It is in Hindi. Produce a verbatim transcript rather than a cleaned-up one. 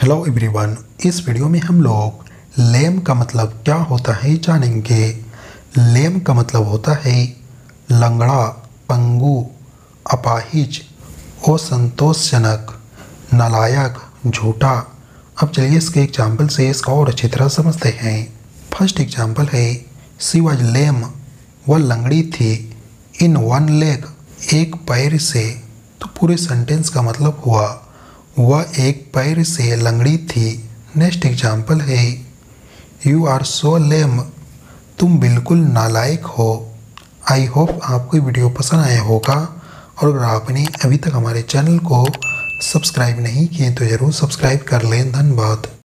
हेलो एवरीवन, इस वीडियो में हम लोग लेम का मतलब क्या होता है जानेंगे। लेम का मतलब होता है लंगड़ा, पंगु, अपाहिज, असंतोषजनक, नालायक, झूठा। अब चलिए इसके एग्जाम्पल से इसका और अच्छी तरह समझते हैं। फर्स्ट एग्जाम्पल है शी वॉज लेम, वह लंगड़ी थी, इन वन लेग, एक पैर से। तो पूरे सेंटेंस का मतलब हुआ वह एक पैर से लंगड़ी थी। नेक्स्ट एग्जाम्पल है यू आर सो लेम, तुम बिल्कुल नालायक हो। आई होप आपको वीडियो पसंद आया होगा, और अगर आपने अभी तक हमारे चैनल को सब्सक्राइब नहीं किए तो ज़रूर सब्सक्राइब कर लें। धन्यवाद।